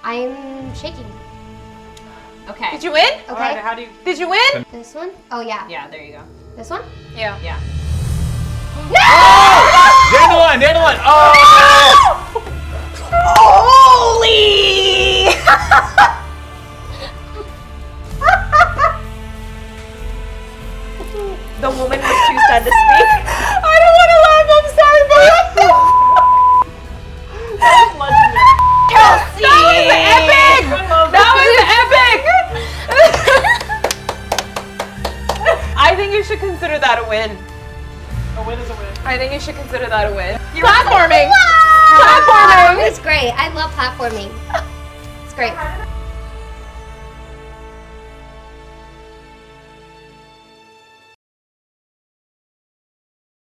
I'm shaking. Okay. Did you win? Okay. All right, how do you? Did you win? This one? Oh, yeah. Yeah, there you go. This one? Yeah. Yeah. Dandelion, dandelion. Oh! Holy! The woman was too stunned to speak. I don't want to laugh. I'm sorry, but That was legendary. Kelsey! That was epic! That was epic! I think you should consider that a win. A win is a win. I think you should consider that a win. Platforming! Wow! Platforming! It's great. I love platforming. It's great.